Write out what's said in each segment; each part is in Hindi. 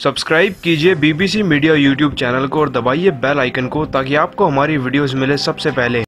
सब्सक्राइब कीजिए बीबीसी मीडिया यूट्यूब चैनल को और दबाइए बेल आइकन को ताकि आपको हमारी वीडियोस मिले सबसे पहले।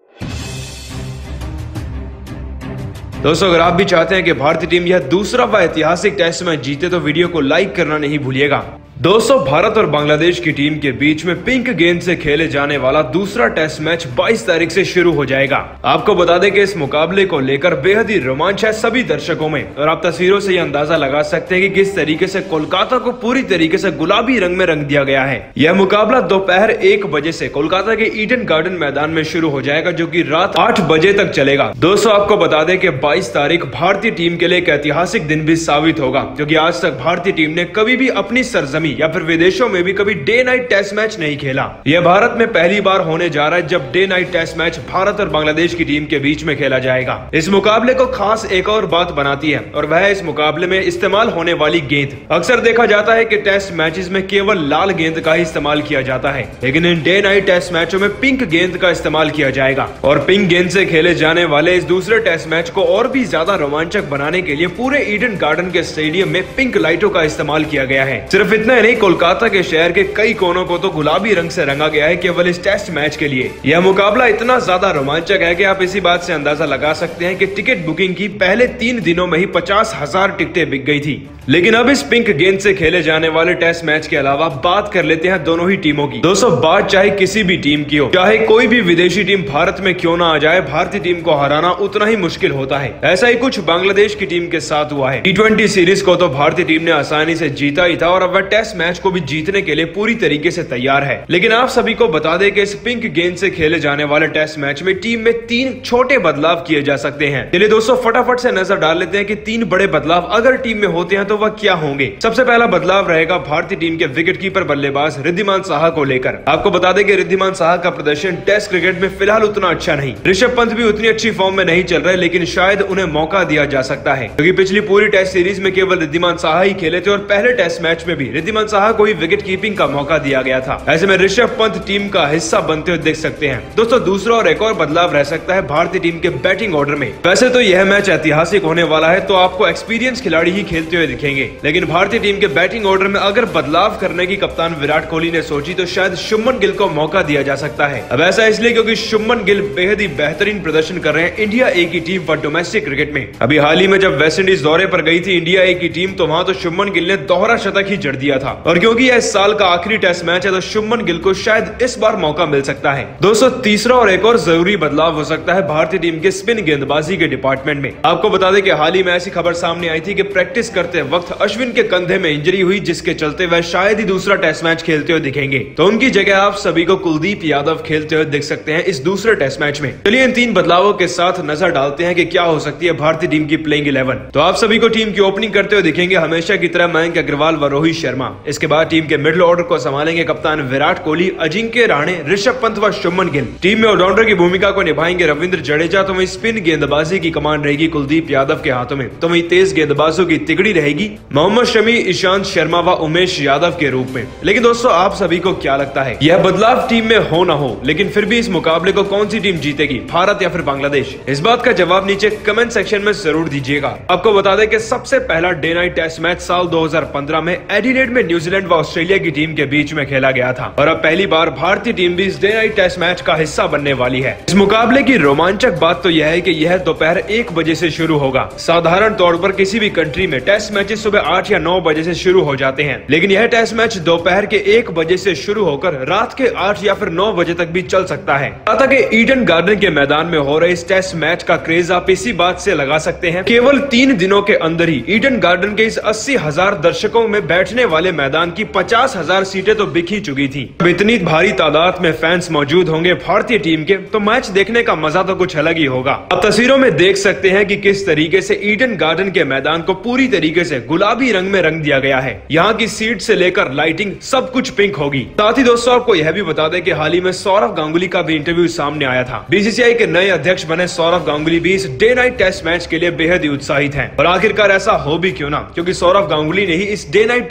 दोस्तों, अगर आप भी चाहते हैं कि भारतीय टीम यह दूसरा व ऐतिहासिक टेस्ट मैच जीते तो वीडियो को लाइक करना नहीं भूलिएगा। दोस्तों, भारत और बांग्लादेश की टीम के बीच में पिंक गेंद से खेले जाने वाला दूसरा टेस्ट मैच 22 तारीख से शुरू हो जाएगा। आपको बता दें कि इस मुकाबले को लेकर बेहद ही रोमांच है सभी दर्शकों में और आप तस्वीरों से यह अंदाजा लगा सकते हैं कि किस तरीके से कोलकाता को पूरी तरीके से गुलाबी रंग में रंग दिया गया है। यह मुकाबला दोपहर 1 बजे से कोलकाता के ईडन गार्डन मैदान में शुरू हो जाएगा, जो की रात 8 बजे तक चलेगा। दोस्तों, आपको बता दें कि 22 तारीख भारतीय टीम के लिए एक ऐतिहासिक दिन भी साबित होगा, क्योंकि आज तक भारतीय टीम ने कभी भी अपनी सरजमी या फिर विदेशों में भी कभी डे नाइट टेस्ट मैच नहीं खेला। यह भारत में पहली बार होने जा रहा है जब day night test match Bharat और बांग्लादेश की टीम के बीच में खेला जाएगा। इस मुकाबले को खास एक और बात बनाती है और वह है इस मुकाबले में इस्तेमाल होने वाली गेंद। अक्सर देखा जाता है कि टेस्ट मैचेस में केवल लाल गेंद का ही इस्तेमाल किया जाता है, लेकिन इन डे नाइट टेस्ट मैचों में पिंक गेंद का इस्तेमाल किया जाएगा। और पिंक गेंद से खेले जाने वाले इस दूसरे टेस्ट मैच को और भी ज्यादा रोमांचक बनाने के लिए पूरे ईडन गार्डन के स्टेडियम में पिंक लाइटों का इस्तेमाल किया गया है। सिर्फ इतना ही नहीं, कोलकाता के शहर के कई कोनों को तो गुलाबी रंग से रंगा गया है केवल इस टेस्ट मैच के लिए। यह मुकाबला इतना ज्यादा रोमांचक है कि आप इसी बात से अंदाजा लगा सकते हैं कि टिकट बुकिंग की पहले 3 दिनों में ही 50,000 टिकटें बिक गई थी। लेकिन अब इस पिंक गेंद से खेले जाने वाले टेस्ट मैच के अलावा बात कर लेते हैं दोनों ही टीमों की। दोस्तों, बात चाहे किसी भी टीम की हो, चाहे कोई भी विदेशी टीम भारत में क्यों ना आ जाए, भारतीय टीम को हराना उतना ही मुश्किल होता है। ऐसा ही कुछ बांग्लादेश की टीम के साथ हुआ है। T20 सीरीज को तो भारतीय टीम ने आसानी से जीता ही था और अब वह टेस्ट मैच को भी जीतने के लिए पूरी तरीके से तैयार है। लेकिन आप सभी को बता दें कि इस पिंक गेंद से खेले जाने वाले टेस्ट मैच में टीम में 3 छोटे बदलाव किए जा सकते हैं। चलिए दोस्तों, फटाफट से नजर डाल लेते हैं कि 3 बड़े बदलाव अगर टीम में होते हैं तो वह क्या होंगे। सबसे पहला बदलाव रहेगा भारतीय टीम के विकेटकीपर बल्लेबाज रिद्धिमान साहा को लेकर। आपको बता दें कि रिद्धिमान साहा का प्रदर्शन टेस्ट क्रिकेट में फिलहाल उतना अच्छा नहीं। ऋषभ पंत भी उतनी अच्छी फॉर्म में नहीं चल रहे, लेकिन शायद उन्हें मौका दिया जा सकता है, क्योंकि पिछली पूरी टेस्ट सीरीज में केवल रिद्धिमान साहा ही खेले थे और पहले टेस्ट मैच में भी रिद्धिमान साहा को ही विकेट कीपिंग का मौका दिया गया था। ऐसे में ऋषभ पंत टीम का हिस्सा बनते हुए देख सकते हैं। दोस्तों, दूसरा और एक और बदलाव रह सकता है भारतीय टीम के बैटिंग ऑर्डर में। वैसे तो यह मैच ऐतिहासिक होने वाला है, तो आपको एक्सपीरियंस खिलाड़ी ही खेलते हुए दिखेंगे, लेकिन भारतीय टीम के बैटिंग ऑर्डर में अगर बदलाव करने की कप्तान विराट कोहली ने सोची तो शायद शुभमन गिल को मौका दिया जा सकता है। अब ऐसा इसलिए क्योंकि शुभमन गिल बेहद ही बेहतरीन प्रदर्शन कर रहे हैं इंडिया ए की टीम पर डोमेस्टिक क्रिकेट में। अभी हाल ही में जब वेस्ट इंडीज दौरे पर गई थी इंडिया ए की टीम, तो वहां तो शुभमन गिल ने दोहरा शतक ही जड़ दिया था। और क्योंकि यह इस साल का आखिरी टेस्ट मैच है तो शुभमन गिल को शायद इस बार मौका मिल सकता है। दोस्तों, तीसरा और एक और जरूरी बदलाव हो सकता है भारतीय टीम के स्पिन गेंदबाजी के डिपार्टमेंट में। आपको बता दें कि हाल ही में ऐसी खबर सामने आई थी कि प्रैक्टिस करते वक्त अश्विन के कंधे में इंजरी हुई, जिसके चलते वह शायद ही दूसरा टेस्ट मैच खेलते हुए दिखेंगे। तो उनकी जगह आप सभी को कुलदीप यादव खेलते हुए देख सकते हैं इस दूसरे टेस्ट मैच में। चलिए इन 3 बदलावों के साथ नजर डालते हैं कि क्या हो सकती है भारतीय टीम की प्लेइंग 11। तो आप सभी को टीम की ओपनिंग करते हुए दिखेंगे हमेशा की तरह मयंक अग्रवाल व रोहित शर्मा। इसके बाद टीम के मिडिल ऑर्डर को संभालेंगे कप्तान विराट कोहली, अजिंक्य रहाणे, ऋषभ पंत व शुभमन गिल। टीम में ऑलराउंडर की भूमिका को निभाएंगे रविंद्र जडेजा। तो वहीं स्पिन गेंदबाजी की कमान रहेगी कुलदीप यादव के हाथों में। तो वहीं तेज गेंदबाजों की तिगड़ी रहेगी मोहम्मद शमी, ईशांत शर्मा व उमेश यादव के रूप में। लेकिन दोस्तों, आप सभी को क्या लगता है, यह बदलाव टीम में हो ना हो, लेकिन फिर भी इस मुकाबले को कौन सी टीम जीतेगी, भारत या फिर बांग्लादेश? इस बात का जवाब नीचे कमेंट सेक्शन में जरूर दीजिएगा। आपको बता दें कि सबसे पहला डे नाइट टेस्ट मैच साल 2015 में एडिलेड में न्यूजीलैंड व ऑस्ट्रेलिया की टीम के बीच में खेला गया था और अब पहली बार भारतीय टीम भी इस डे नाइट टेस्ट मैच का हिस्सा बनने वाली है। इस मुकाबले की रोमांचक बात तो यह है कि यह दोपहर 1 बजे से शुरू होगा। साधारण तौर पर किसी भी कंट्री में टेस्ट मैचेस सुबह 8 या 9 बजे से शुरू हो जाते हैं, लेकिन यह टेस्ट मैच दोपहर के 1 बजे से शुरू होकर रात के 8 या फिर 9 बजे तक भी चल सकता है। कोलकाता के ईडन गार्डन के मैदान में हो रहे इस टेस्ट मैच का क्रेज आप इसी बात से लगा सकते हैं, केवल 3 दिनों के अंदर ही ईडन गार्डन के इस 80,000 दर्शकों में बैठने वाले मैदान की 50,000 सीटें तो बिक ही चुकी थी। अब इतनी भारी तादाद में फैंस मौजूद होंगे भारतीय टीम के, तो मैच देखने का मजा तो कुछ अलग ही होगा। अब तस्वीरों में देख सकते हैं कि किस तरीके से ईडन गार्डन के मैदान को पूरी तरीके से गुलाबी रंग में रंग दिया गया है। यहाँ की सीट से लेकर लाइटिंग सब कुछ पिंक होगी। साथ ही दोस्तों, आपको यह भी बता दें कि हाल ही में सौरव गांगुली का भी इंटरव्यू सामने आया था। बीसीसीआई के नए अध्यक्ष बने सौरव गांगुली भी इस डे नाइट टेस्ट मैच के लिए बेहद ही उत्साहित हैं। और आखिरकार ऐसा हो भी क्यों ना, क्योंकि सौरव गांगुली ने ही इस डे नाइट टेस्ट मैच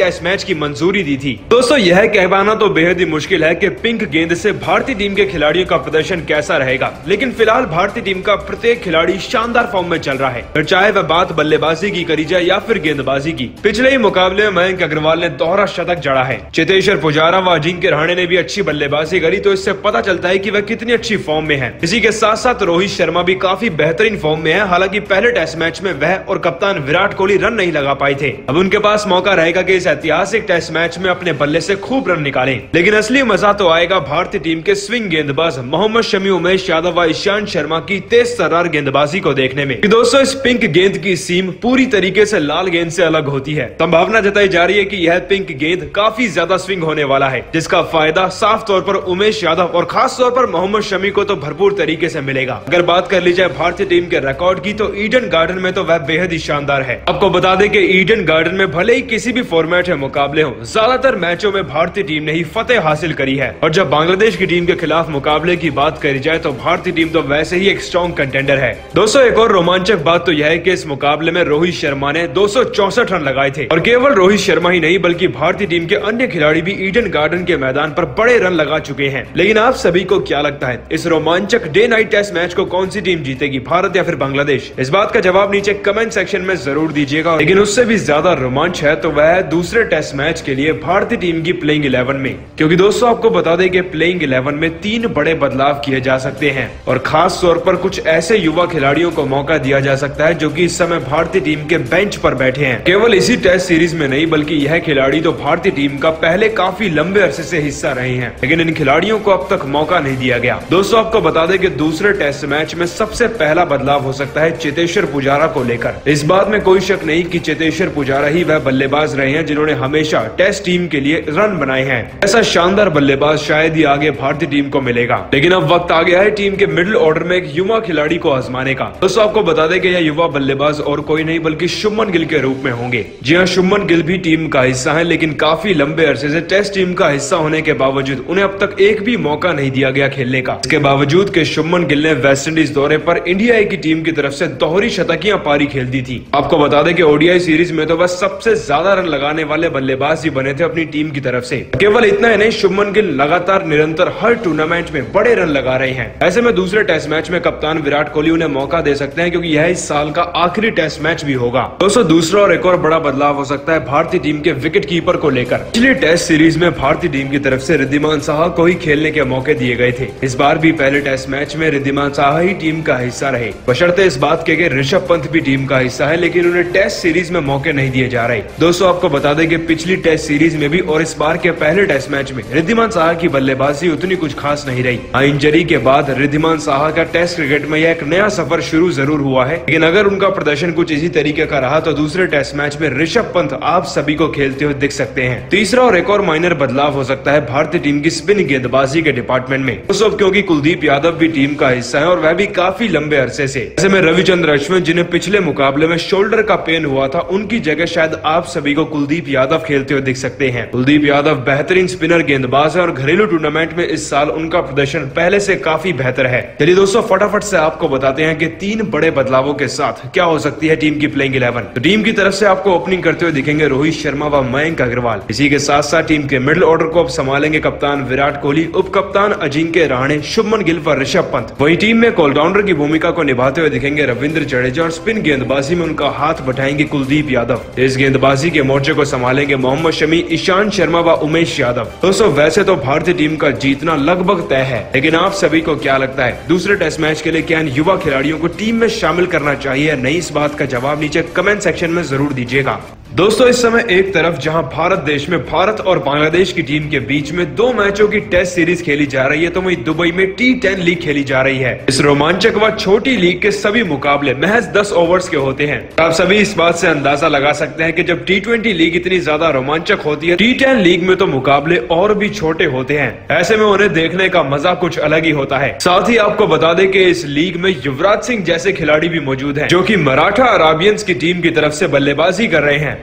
की मंजूरी दी थी। दोस्तों यह कहवाना तो बेहद ही मुश्किल है कि पिंक गेंद से भारतीय टीम के खिलाड़ियों का प्रदर्शन कैसा रहेगा, लेकिन फिलहाल भारतीय टीम का प्रत्येक खिलाड़ी शानदार फॉर्म में चल रहा है, फिर चाहे वह बात बल्लेबाजी की करी जाए या फिर गेंदबाजी की। पिछले ही मुकाबले में मयंक अग्रवाल ने दोहरा शतक जड़ा है। चेतेश्वर पुजारा व अजिंक्य रहाणे ने भी अच्छी बल्लेबाजी करी, तो इससे पता चलता है कि वह कितनी अच्छी फॉर्म में है। इसी के साथ साथ रोहित शर्मा भी काफी बेहतरीन फॉर्म में है। हालांकि पहले टेस्ट मैच में वह और कप्तान विराट कोहली रन नहीं लगा पाए थे। अब उनके पास मौका रहेगा कि इस ऐतिहासिक टेस्ट मैच में अपने बल्ले से खूब रन निकालें। लेकिन असली मजा तो आएगा भारतीय टीम के स्विंग गेंदबाज मोहम्मद शमी, उमेश यादव व ईशांत शर्मा की तेज तर्रार गेंदबाजी को देखने में। दोस्तों इस पिंक गेंद की सीम पूरी तरीके से लाल गेंद से अलग होती है। संभावना जताई जा रही है कि यह पिंक गेंद काफी ज्यादा स्विंग होने वाला है, जिसका फायदा साफ तौर पर उमेश यादव और खास तौर पर मोहम्मद शमी को तो भरपूर तरीके से मिलेगा। अगर बात कर ली जाए भारतीय टीम के रिकॉर्ड की, तो ईडन गार्डन में तो वह बेहद ही शानदार है। आपको बता दें कि ईडन गार्डन में भले ही किसी भी फॉर्मेट में मुकाबले हो, ज्यादातर मैचों में भारतीय टीम ने ही फतेह हासिल करी है। और जब बांग्लादेश की टीम के खिलाफ मुकाबले की बात करी जाए, तो भारतीय टीम तो वैसे ही एक स्ट्रॉन्ग कंटेंडर है। दोस्तों एक और रोमांचक बात तो यह है कि इस मुकाबले में रोहित शर्मा ने 264 रन लगाए थे। और केवल रोहित शर्मा ही नहीं, बल्कि भारतीय टीम के अन्य खिलाड़ी भी ईडन गार्डन के मैदान पर बड़े रन लगा चुके हैं। लेकिन आप सभी को क्या लगता है, इस रोमांचक डे नाइट टेस्ट मैच को कौन सी टीम जीतेगी, भारत या फिर बांग्लादेश? इस बात का जवाब नीचे कमेंट सेक्शन में जरूर दीजिएगा। लेकिन उससे भी ज्यादा रोमांच है तो वह है दूसरे टेस्ट मैच के लिए भारतीय टीम की प्लेइंग 11 में। क्योंकि दोस्तों आपको बता दें कि प्लेइंग 11 में 3 बड़े बदलाव किए जा सकते हैं और खास तौर पर कुछ ऐसे युवा खिलाड़ियों को मौका दिया जा सकता है जो कि इस समय भारतीय टीम के बेंच पर बैठे हैं। केवल इसी टेस्ट सीरीज में नहीं, बल्कि यह खिलाड़ी तो भारतीय टीम का पहले काफी लंबे अरसे से हिस्सा रहे हैं, लेकिन इन खिलाड़ियों को अब तक मौका नहीं दिया गया। दोस्तों आपको बता दें कि दूसरे टेस्ट मैच में सबसे पहला बदलाव हो सकता है चेतेश्वर पुजारा को लेकर। इस बात में कोई शक नहीं कि चेतेश्वर पुजारा ही वह बल्लेबाज रहे हैं जिन्होंने हमेशा टेस्ट टीम के लिए रन बनाए हैं। ऐसा शानदार बल्लेबाज शायद ही आगे भारतीय टीम को मिलेगा। लेकिन अब वक्त आ गया है टीम के मिडिल ऑर्डर में एक युवा खिलाड़ी को आजमाने का। दोस्तों आपको बता दें कि यह युवा बल्लेबाज और कोई नहीं बल्कि शुभमन गिल के रूप में होंगे। जी हां, शुभमन गिल भी टीम का हिस्सा है, लेकिन काफी लंबे अरसे से टेस्ट टीम का हिस्सा होने के बावजूद उन्हें अब तक एक भी मौका नहीं दिया गया खेलने का। इसके बावजूद के शुभमन गिल ने वेस्टइंडीज दौरे पर इंडिया की टीम की तरफ से दोहरी शतकियां पारी खेल दी थी। आपको बता दें कि ओडीआई सीरीज में तो वह सबसे ज्यादा रन लगाने वाले बल्लेबाज ही बने थे अपनी टीम की तरफ से। केवल इतना ही नहीं, शुभमन गिल लगातार निरंतर हर टूर्नामेंट में बड़े रन लगा रहे हैं। ऐसे में दूसरे टेस्ट मैच में कप्तान विराट कोहली उन्हें मौका दे सकते हैं, क्योंकि यह इस साल का आखिरी टेस्ट मैच भी होगा। दोस्तों दूसरा और एक और बड़ा बदलाव हो सकता है भारतीय टीम के विकेट कीपर को लेकर। पिछली टेस्ट सीरीज में भारतीय टीम की तरफ से रिद्धिमान साहा को ही खेलने के मौके दिए गए थे। इस बार भी पहले टेस्ट मैच में रिद्धिमान साहा ही टीम का हिस्सा रहे, बशर्ते इस बात के ऋषभ पंत भी टीम का हिस्सा है, लेकिन उन्हें टेस्ट सीरीज में मौके नहीं दिए जा रहे। दोस्तों आपको बता दें कि पिछली टेस्ट सीरीज में भी और इस बार के पहले टेस्ट मैच में रिद्धिमान साहा की बल्लेबाजी उतनी कुछ खास नहीं रही। इंजरी के बाद रिद्धिमान साहा का टेस्ट क्रिकेट में यह एक नया सफर शुरू जरूर हुआ है, लेकिन अगर उनका प्रदर्शन कुछ इसी तरीके का रहा तो दूसरे टेस्ट मैच में ऋषभ पंत आप सभी को खेलते हुए दिख सकते हैं। तीसरा और एक और माइनर बदलाव हो सकता है भारतीय टीम की स्पिन गेंदबाजी के डिपार्टमेंट में। दोस्तों क्योंकि कुलदीप यादव भी टीम का हिस्सा है और वह भी काफी लंबे अरसे से। ऐसे में रविचंद्र अश्विन जिन्हें पिछले मुकाबले में शोल्डर का पेन हुआ था, उनकी जगह शायद आप सभी को कुलदीप यादव खेलते हुए दिख सकते हैं। कुलदीप यादव बेहतरीन स्पिनर गेंदबाज है और घरेलू टूर्नामेंट में इस साल उनका प्रदर्शन पहले से काफी बेहतर है। चलिए दोस्तों फटाफट से आपको बताते हैं कि 3 बड़े बदलावों के साथ क्या हो सकती है टीम की प्लेइंग 11। तो टीम की तरफ से आपको ओपनिंग करते हुए दिखेंगे रोहित शर्मा व मयंक अग्रवाल। इसी के साथ साथ टीम के मिडिल ऑर्डर को अब संभालेंगे कप्तान विराट कोहली, उप कप्तान अजिंक्य रहाणे, शुभमन गिल व ऋषभ पंत। वहीं टीम में ऑलराउंडर की भूमिका को निभाते हुए दिखेंगे रविंद्र जडेजा और स्पिन गेंदबाजी में उनका हाथ बटाएंगे कुलदीप यादव। इस गेंदबाजी के मोर्चे को संभालेंगे मोहम्मद शमी, ईशांत शर्मा व उमेश यादव। दोस्तों वैसे तो भारतीय टीम का जीतना लगभग तय है, लेकिन आप सभी को क्या लगता है दूसरे टेस्ट मैच के लिए क्या इन युवा खिलाड़ियों को टीम में शामिल करना चाहिए या नहीं? इस बात का जवाब नीचे कमेंट सेक्शन में जरूर दीजिएगा। दोस्तों इस समय एक तरफ जहां भारत देश में भारत और बांग्लादेश की टीम के बीच में 2 मैचों की टेस्ट सीरीज खेली जा रही है, तो वहीं दुबई में T10 लीग खेली जा रही है। इस रोमांचक व छोटी लीग के सभी मुकाबले महज 10 ओवर्स के होते हैं। आप सभी इस बात से अंदाजा लगा सकते हैं कि जब T20 लीग इतनी ज्यादा रोमांचक होती है, T10 लीग में तो मुकाबले और भी छोटे होते हैं। ऐसे में उन्हें देखने का मजा कुछ अलग ही होता है। साथ ही आपको बता दें कि इस लीग में युवराज सिंह जैसे खिलाड़ी भी मौजूद हैं, जो कि मराठा अराबियंस की टीम की तरफ से बल्लेबाजी कर रहे हैं।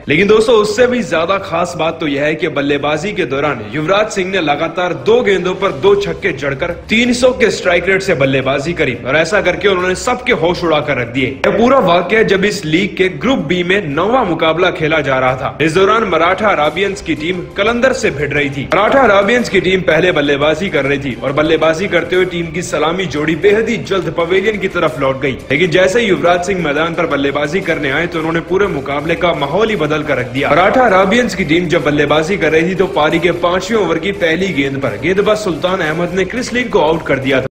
लेकिन दोस्तों उससे भी ज्यादा खास बात तो यह है कि बल्लेबाजी के दौरान युवराज सिंह ने लगातार 2 गेंदों पर 2 छक्के जड़कर 300 के स्ट्राइक रेट से बल्लेबाजी करी और ऐसा करके उन्होंने सबके होश उड़ा कर रख दिए। यह पूरा वाकया जब इस लीग के ग्रुप बी में 9वां मुकाबला खेला जा रहा था। इस दौरान मराठा अराबियंस की टीम कलंदर से भिड़ रही थी। मराठा अराबियंस की टीम पहले बल्लेबाजी कर रही थी और बल्लेबाजी करते हुए टीम की सलामी जोड़ी बेहद ही जल्द पवेलियन की तरफ लौट गई। लेकिन जैसे ही युवराज सिंह मैदान पर बल्लेबाजी करने आए तो उन्होंने पूरे मुकाबले का माहौल ही बदल कर रख दिया। मराठा अराबियंस की टीम जब बल्लेबाजी कर रही थी तो पारी के 5वें ओवर की पहली गेंद पर गेंदबाज सुल्तान अहमद ने क्रिस लिन को आउट कर दिया था।